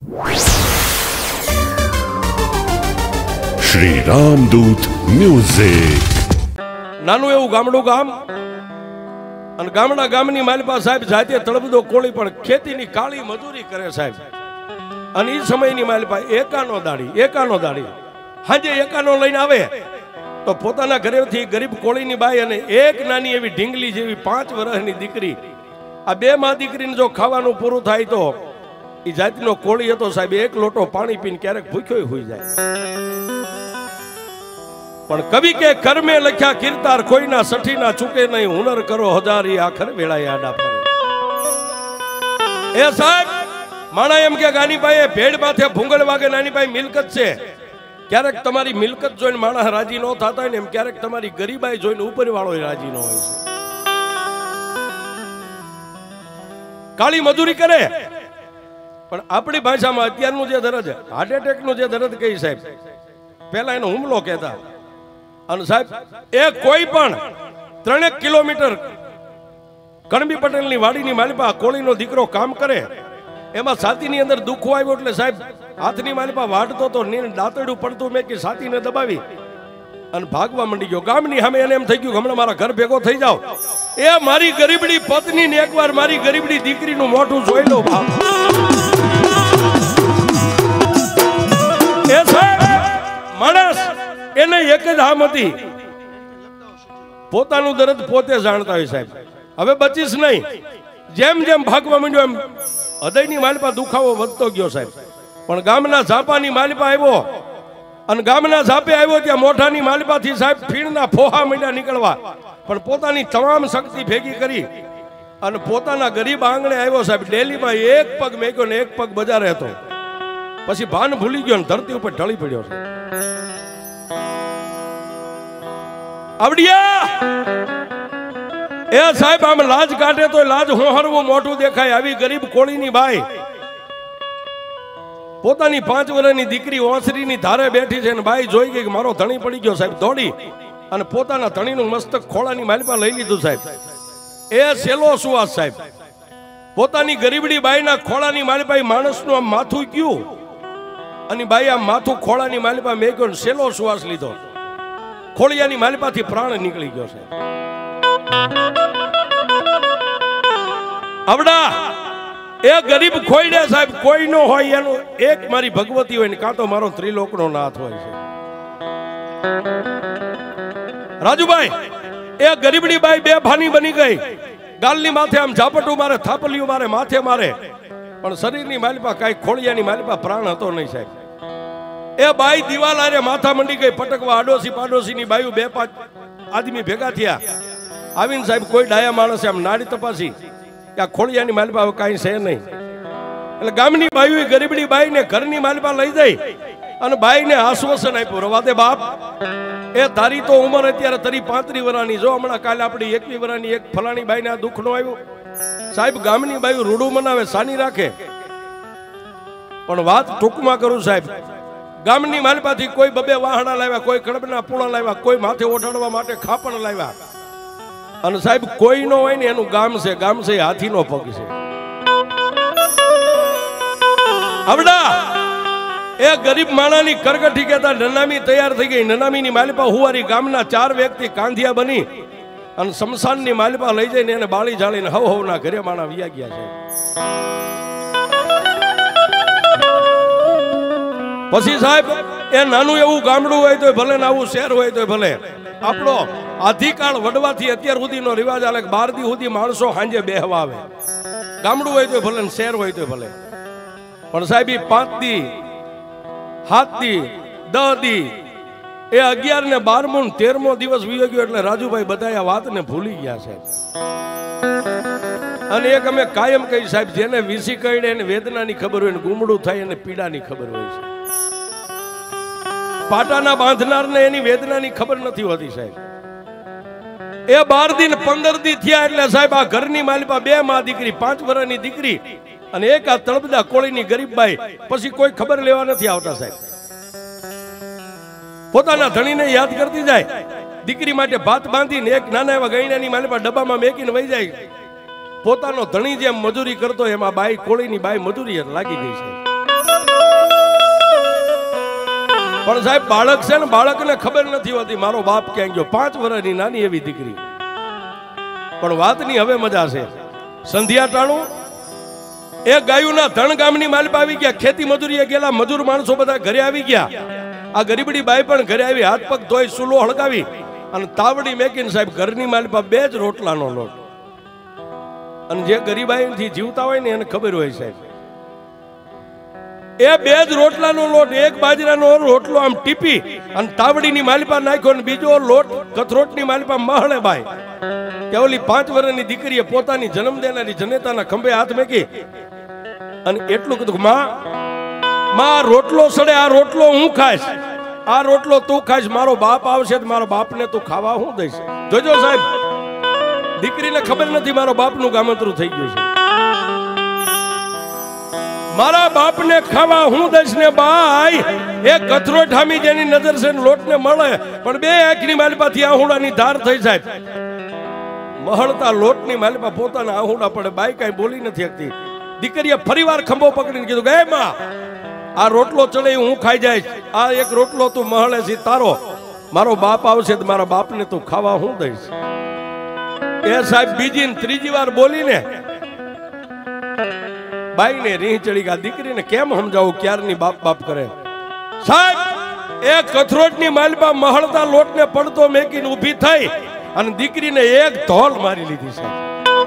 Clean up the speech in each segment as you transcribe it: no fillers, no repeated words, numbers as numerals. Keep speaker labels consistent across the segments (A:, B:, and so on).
A: Shri Ramdoot music.
B: નાનું એવું ગામડું ગામ અને ગામની માલિપા સાહેબ જાતે તળબદો કોળી પણ ખેતીની કાળી મજૂરી કરે સાહેબ. અને એ સમયની માલિપા એકાનો દાડી હાજે એકાનો લઈને આવે તો પોતાના ઘરેથી ગરીબ કોળીની બાઈ અને એક નાની એવી ઢીંગલી જેવી 5 વર્ષની દીકરી, આ બે માં દીકરીને જો ખાવાનું પૂરું થાય તો એ જાતિનો કોળી હતો સાહેબ, એક લોટો પાણી પીને ક્યારેક ભૂખ્યો હોઈ જાય. પણ કવિ કે કર્મે લખ્યા કીર્તાર, કોઈના સઠી ના ચૂકે નહીં, હુનર કરો હજારી આખર વેળાએ આડા પડે. એ સાહેબ માણા એમ કે ગાનીભાઈ ભેડ માથે ભૂંગળ વાગે નાનીભાઈ મિલકત છે. ક્યારેક તમારી મિલકત જોઈને માણસ રાજી ન થતા હોય ને એમ ક્યારેક તમારી ગરીબાઈ જોઈને ઉપર વાળો રાજી ન હોય છે. કાળી મજૂરી કરે પણ આપણી ભાષામાં અત્યારનું જે દરદ, હાર્ટ એટેક નું જે દરદ કહી સાહેબ, પેલા એનો હુમલો કહેતા. અને સાહેબ એ કોઈ પણ 3 કિલોમીટર કણબી પટેલની વાડીની માલિપા કોળીનો દીકરો કામ કરે, એમાં છાતીની અંદર દુખો આવ્યો એટલે સાહેબ હાથની માલિપા વાઢતો તો દાંતડું પડતું મેં કે છાતીને દબાવી અને ભાગવા માંડી ગયો. ગામની સામે એને એમ થઈ ગયું હમણાં મારા ઘર ભેગો થઈ જાવ. એ મારી ગરીબડી પત્ની ને એકવાર મારી ગરીબડી દીકરીનું મોઢું જોઈ લો બાપ. એ સાહેબ માણસ એને એક જ હામ હતી, પોતાનું દર્દ પોતે જાણતા હોય સાહેબ. હવે બચીશ નહીં. જેમ જેમ ભાગવા માંડ્યો એમ હૃદયની માલિપા દુખાવો વધતો ગયો સાહેબ. પણ ગામના ઝાપાની માલિપા આવ્યો અને ગામના ઝાપે આવ્યો ત્યાં મોઢાની માલિપાથી સાહેબ ફીણના ફોહા માંડ્યા નીકળવા. પણ પોતાની તમામ શક્તિ ભેગી કરી અને પોતાના ગરીબ આંગણે આવ્યો સાહેબ. ડેલીમાં એક પગ મેક્યો ને એક પગ બજારે હતો. પછી ભાન ભૂલી ગયો ને ધરતી ઉપર ઢળી પડ્યો છે. આવડિયા એ સાહેબ આમ લાજ કાઢે તો લાજ હોહરવું મોઢું દેખાય. આવી ગરીબ કોળીની બાઈ પોતાની 5 વર્ષની દીકરી ઓસરીની ધારે બેઠી છે ને બાઈ જોઈ ગઈ કે મારો ધણી પડી ગયો સાહેબ. દોડી અને પોતાના ધણીનું મસ્તક ખોળાની માલિપા લઈ લીધું સાહેબ. એ સેલો સુવાસ સાહેબ. પોતાની ગરીબડી બાઈના ખોળાની માલિપા માણસનું આમ માથું ગયું અને બાઈ આમ માથું ખોળાની માલિપા મેક્યો ને સેલો સુવાસ લીધો. ખોળિયાની માલિપાથી પ્રાણ નીકળી ગયો છે. આવડા એ ગરીબ ખોઈડે સાહેબ કોઈ નો હોય એનું એક મારી ભગવતી હોય ને કાં તો મારો ત્રિલોકનો નાથ હોય છે. રાજુભાઈ એ ગરીબડી બાઈ બે ભાની બની ગઈ. ગાલની માથે આમ ઝાપટું મારે, થાપલિયું મારે, માથે મારે, પણ શરીરની માલિપા કાંઈ ખોળિયાની માલિપા પ્રાણ હતો નહીં સાહેબ. એ બાઈ દિવાલ આરે માથા મંડી ગઈ પટકવા. આડોશી પાડોશીની બાયું 2-5 આદમી ભેગા થયા. આવીને સાહેબ કોઈ ડાયા માણસે આમ નાડી તપાસી કે આ ખોળિયાની માલિપા હવે કાંઈ છે નહીં. એટલે ગામની બાયું ગરીબડી બાઈને ઘરની માલિપા લઈ જઈ અને બાઈને આશ્વાસન આપ્યું, રવા દે બાપ, એ તારી તો ઉંમર અત્યારે તારી 35 વર્ષની, જો હમણાં કાલે આપણી 21 વર્ષની એક ફલાણી બાઈને આ દુઃખ નો આવ્યું. સાહેબ ગામની બાયું રૂડું મનાવે, સાની રાખે. પણ વાત ટૂંકમાં કરું સાહેબ, ગામની માલિપાથી કોઈ 2 વાહણા લાવ્યા, કોઈ કડબના પૂળા લાવ્યા, કોઈ માથે ઓઢાડવા માટે ખાપણ લાવ્યા. અને સાહેબ કોઈ નો હોય ને એનું ગામ છે હાથીનો પગ છે. આવડા એ ગરીબ માણાની કરગઠી કહેતા નનામી તૈયાર થઈ ગઈ. નનામીની માલિપા હુવારી ગામના 4 વ્યક્તિ કાંધિયા બની અને શમશાનની માલિપા લઈ જઈને એને બાળી જાળીને હવના ઘરે માણા વિયા ગયા છે. પછી સાહેબ એ નાનું એવું ગામડું હોય તો ભલે ને આવું શહેર હોય તો ભલે, આપણો આધિકાળ વડવાથી અત્યાર સુધીનો રિવાજ આલે 12 દી સુધી માણસો સાંજે બેહવા આવે. ગામડું હોય તો ભલે ને શહેર હોય તો ભલે. પણ સાહેબ 5 દી 7 દી 10 દી એ 11 ને 12મો ને 13મો દિવસ વીયો ગયો એટલે રાજુભાઈ બધા આ વાતને ભૂલી ગયા છે. અને એક અમે કાયમ કહી સાહેબ, જેને વીસી કહીને એને વેદનાની ખબર હોય ને ગુમડું થાય એને પીડાની ખબર હોય છે. પાટાના બાંધનારને એની વેદનાની ખબર નથી હોતી સાહેબ. એ 12 દી 15 દી થયા એટલે સાહેબ આ ઘરની માલિપા 2 માં દીકરી, 5 વર્ષની દીકરી અને એક આ તળબદા કોળીની ગરીબ બાઈ પછી કોઈ ખબર લેવા નથી આવતા સાહેબ. પોતાના ધણીને યાદ કરતી જાય. દીકરી માટે ભાત બાંધીને એક નાના એવા ગઈણાની માલિપા ડબ્બામાં મેકીને વહી જાય. પોતાનો ધણી જેમ મજૂરી કરતો એમાં બાઈ કોળીની બાઈ મજૂરી લાગી ગઈ છે. પણ સાહેબ બાળક છે ને, બાળકને ખબર નથી હોતી મારો બાપ ક્યાં ગયો. 5 વર્ષની નાની એવી દીકરી. પણ વાતની હવે મજા છે. સંધ્યા ટાણું એ ગાયુના ધણ ગામની માલિપા આવી ગયા. ખેતી મજૂરીએ ગયેલા મજૂર માણસો બધા ઘરે આવી ગયા. આ ગરીબડી બાઈ પણ ઘરે આવી, હાથ પગ ધોઈ સુલો હળગાવી અને તાવડી મેકીને સાહેબ ઘરની માલિપા 2 જ રોટલાનો લોટ. અને જે ગરીબાઈથી જીવતા હોય ને એને ખબર હોય સાહેબ, એ 2 જ રોટલાનો લોટ, એક બાજરાનો રોટલો આમ ટીપી અને તાવડીની માલિપા નાખ્યો ને બીજો લોટ કથરોટની માલિપા મહળે બાઈ કે ઓલી 5 વર્ષની દીકરીએ પોતાની જન્મ દેનારી જનેતાના ખંભે હાથ મેકી અને એટલું કીધું, માં રોટલો સડે, આ રોટલો હું ખાઈશ, આ રોટલો તું ખાઈશ, મારો બાપ આવશે તો મારા બાપને તું ખાવા હું દઈશ. જોજો સાહેબ, દીકરીને ખબર નથી મારો બાપનું ગામતરું થઈ ગયું છે. મારા બાપને ખાવા હું દઈશ ને બાઈ એ કથરોટ હામી જેની નજર છે લોટને મળે પણ 2 આંખની માલિપાથી આહુડાની ધાર થઈ સાહેબ. મહળતા લોટની માલિપા પોતાના આહુડા પડે, બાઈ કઈ બોલી નથી શકતી. દીકરીએ ફરીવાર ખંભો પકડીને કીધું કે એ માં, આ રોટલો ચડે હું ખાઈ જઈશ, આ એક રોટલો તું મહળે છે તારો, મારો બાપ આવશે તો મારા બાપને તું ખાવા હું દઈશ. એ સાહેબ બીજી ને ત્રીજી વાર બોલીને બાઈને રીહ ચડી ગયા. દીકરીને કેમ સમજાવું, ક્યારની બાપ બાપ કરે સાહેબ. એ કથરોટની માલિપા મહળતા લોટને પડતો મેકીને ઊભી થઈ અને દીકરીને એક ધોલ મારી લીધી સાહેબ.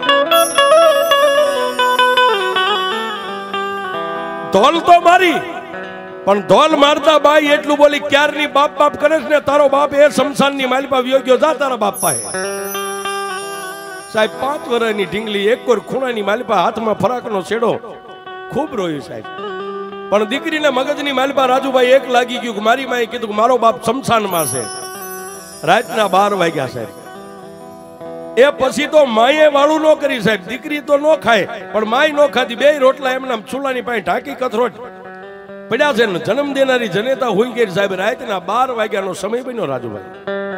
B: ધોલ તો મારી, પણ ધોલ મારતા બાઈ એટલું બોલી, ક્યારની બાપ બાપ કરે છે ને, તારો બાપ એ શમશાનની માલિપા વ્યો ગયો, જા તારા બાપ પાસે. સાહેબ 5 વર્ષની ઢીંગલી એક કોર ખૂણાની માલિપા હાથમાં ફરાકનો છેડો ખૂબ રોયું સાહેબ. પણ દીકરીને મગજની માલિપા રાજુભાઈ એક લાગી ગયું કે મારી માએ કીધું કે મારો બાપ શમશાનમાં છે. રાતના 12 વાગ્યા સાહેબ. એ પછી તો માએ વાળું ન કરી સાહેબ, દીકરી તો ન ખાય પણ માય ન ખાધી. 2 રોટલા એમના ચૂલાની પાસે ઢાંકી કથરોટ પડ્યા છે ને જન્મ દેનારી જનેતા હોઈ ગઈ સાહેબ. રાતના 12 વાગ્યાનો સમય બન્યો રાજુભાઈ,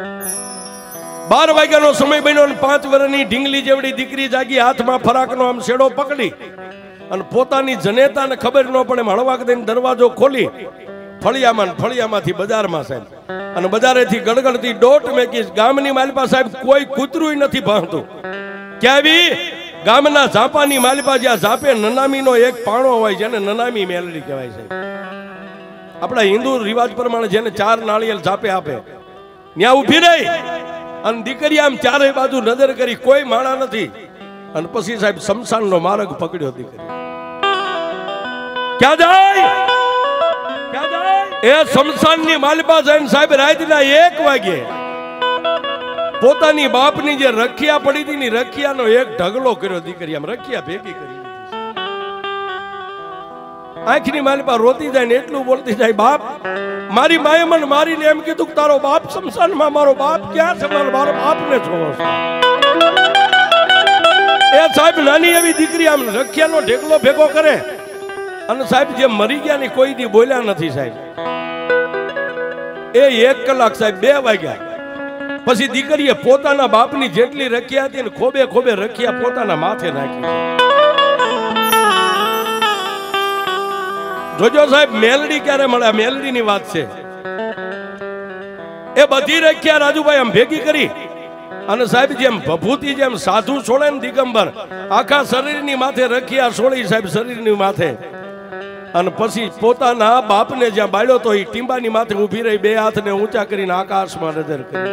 B: 12 વાગ્યાનો સમય બન્યો. 5 વર્ષની ઢીંગલી જેવડી દીકરી જાગી, હાથમાં ફરાકનો આમ છેડો પકડી અને પોતાની જનેતાને ખબર ન પડે હળવાક દઈને દરવાજો ખોલી ફળિયામાંથી બજારમાં સાહેબ, અને બજારેથી ગડગડતી ડોટ મેકી. ગામની માલિપા સાહેબ કોઈ કૂતરું નથી ભાંગતું. ક્યાંવી ગામના ઝાપાની માલિપા, જ્યાં ઝાપે નનામીનો એક પાણો હોય જેને નનામી મેલડી કહેવાય છે. આપણા હિન્દુ રિવાજ પ્રમાણે જેને 4 નાળિયેર ઝાપે આપે ત્યાં ઊભી રહી અને દીકરી આમ ચારે બાજુ નજર કરી, કોઈ માણા નથી. અને પછી સાહેબ શમશાનનો માર્ગ પકડ્યો. દીકરી ક્યાં જાય? એ શમશાનની માલિપા જઈને સાહેબ રાતના 1 વાગે પોતાની બાપની જે રખિયા પડી હતી ને રખિયાનો એક ઢગલો કર્યો. દીકરી આમ રખિયા ભેગી કરી. આંખની માલિપા રોતી જાય ને એટલું બોલતી જાય, બાપ મારી માએ મને મારીને એમ કીધું કે તારો બાપ શમશાનમાં, મારો બાપ ક્યાં છે, મારો બાપને જોવો છે. એ સાહેબ નાની એવી દીકરી આમ રખિયાનો ઢેકલો ભેગો કરે અને સાહેબ જે મરી ગયા ને કોઈ દી બોલ્યા નથી સાહેબ. એ 1 કલાક સાહેબ 2 વાગ્યા પછી દીકરીએ પોતાના બાપની જેટલી રખિયા હતી ને ખોબે ખોબે રખિયા પોતાના માથે નાખી. જોજો સાહેબ મેલડી ક્યારે મળે, મેલડીની વાત છે. એ બધી રખિયા રાજુભાઈ આમ ભેગી કરી અને સાહેબ જેમ ભભૂતિ જેમ સાધુ છોડે ને દિગંબર, આખા શરીરની માથે રખિયા છોડી સાહેબ શરીરની માથે. અને પછી પોતાના બાપને જ્યાં બાળ્યો તો એ ટીંબાની માથે ઊભી રહી, 2 હાથને ઊંચા કરીને આકાશમાં નજર કરી.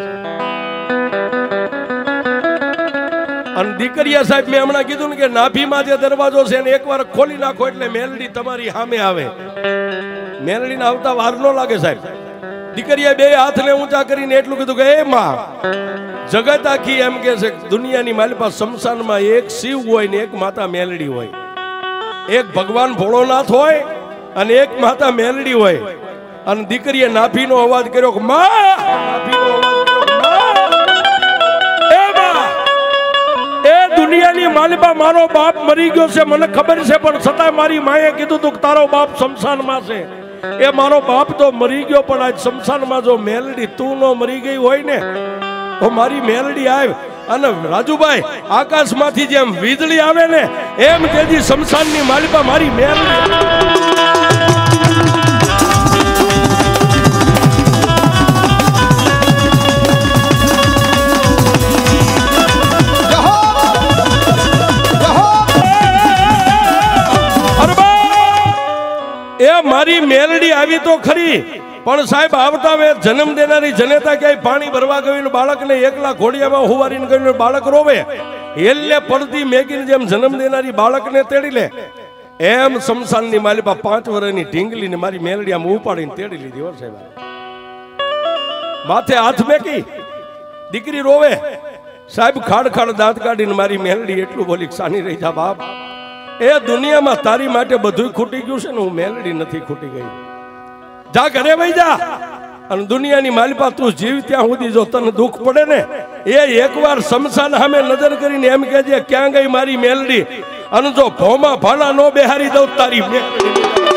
B: અને દીકરીયા સાહેબ મેં હમણાં કીધું ને કે નાભીમાં જે દરવાજો છે ને એકવાર ખોલી નાખો એટલે મેલડી તમારી સામે આવે. મેલડીને આવતા વાર ન લાગે સાહેબ. દીકરીએ 2 હાથને ઊંચા કરીને એટલું કીધું કે એ માં, જગત આખી એમ કે છે દુનિયાની માલિપા શમશાનમાં એક શિવ હોય ને એક માતા મેલડી હોય, એક ભગવાન ભોળોનાથ હોય અને એક માતા મેલડી હોય. અને દીકરીએ નાભીનો અવાજ કર્યો કે માં, નાભીનો અવાજ કર્યો કે માં, એ દુનિયાની માલિપા મારો બાપ મરી ગયો છે મને ખબર છે, પણ છતાં મારી માએ કીધું તું કે તારો બાપ શમશાનમાં છે. એ મારો બાપ તો મરી ગયો પણ આજ શમશાનમાં જો મેલડી તું નો મરી ગઈ હોય ને તો મારી મેલડી આવે. અને રાજુભાઈ આકાશમાંથી જેમ વીજળી આવે ને એમ તેજી શમશાનની માલિપા મારી મેલડી. એ મારી મેલડી આવી તો ખરી, પણ સાહેબ આવતા વે જન્મ દેનારી જનેતા ક્યાંય પાણી ભરવા ગયું બાળકને એકલા ઘોડિયામાં હુવારીને ગયું બાળક રોવે, એટલે પડતી મેગીને જેમ જન્મ દેનારી બાળકને તેડી લે, એમ શમશાનની માલિપા 5 વર્ષની ઢીંગલીને મારી મેલડી આમ ઉપાડીને તેડી લીધી. હો સાહેબ, માથે હાથ મેકી દીકરી રોવે, સાહેબ ખાડ ખાડ દાંત કાઢીને મારી મેલડી એટલું બોલી, સાની રહી જા બાપ, એ દુનિયામાં તારી માટે બધું ખૂટી ગયું છે ને, હું મેલડી નથી ખૂટી ગઈ. જા ઘરે વઈ જા, અને દુનિયાની માલિપા તું જીવ ત્યાં સુધી જો તને દુઃખ પડે ને, એ એકવાર શમશાન સામે નજર કરીને એમ કહેજે ક્યાં ગઈ મારી મેલડી, અને જો ભોમાં ભાલા નો બેહારી દઉં તારી મેલડી.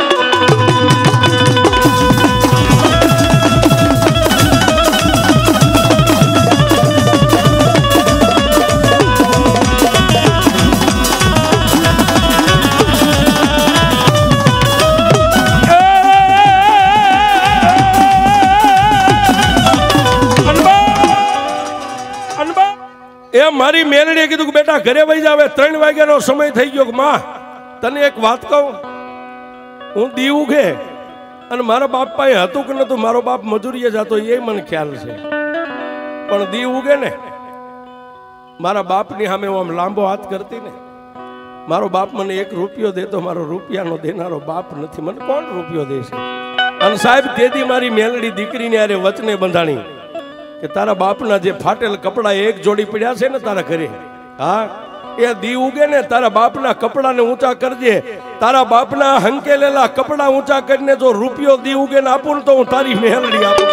B: એ મારી મેલડીએ કીધું કે બેટા ઘરે વઈ જાવે, 3 વાગ્યાનો સમય થઈ ગયો. માં તને એક વાત કહું, હું દીવ ઉગે અને મારા બાપ પાસે હતું કે નતું, મારો બાપ મજૂરીએ જતો એ મને ખ્યાલ છે, પણ દીવ ઉગે ને મારા બાપની સામે હું આમ લાંબો હાથ કરતી ને, મારો બાપ મને 1 રૂપિયો દેતો, મારો રૂપિયાનો દેનારો બાપ નથી, મને કોણ રૂપિયો દેશે? અને સાહેબ તેથી મારી મેલડી દીકરીને આરે વચને બંધાણી કે તારા બાપના જે ફાટેલ કપડા 1 જોડી પડ્યા છે ને તારા ઘરે, હા એ દી ઉગે ને તારા બાપના કપડાને ઊંચા કરજે, તારા બાપના હંકેલેલા કપડા ઊંચા કરીને જો રૂપિયો દી ઉગે ને આપું તો હું તારી મેલડી આપું.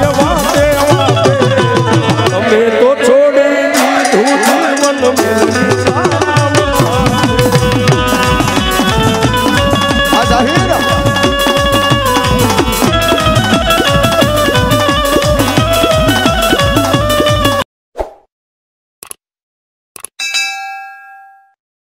C: Thank you.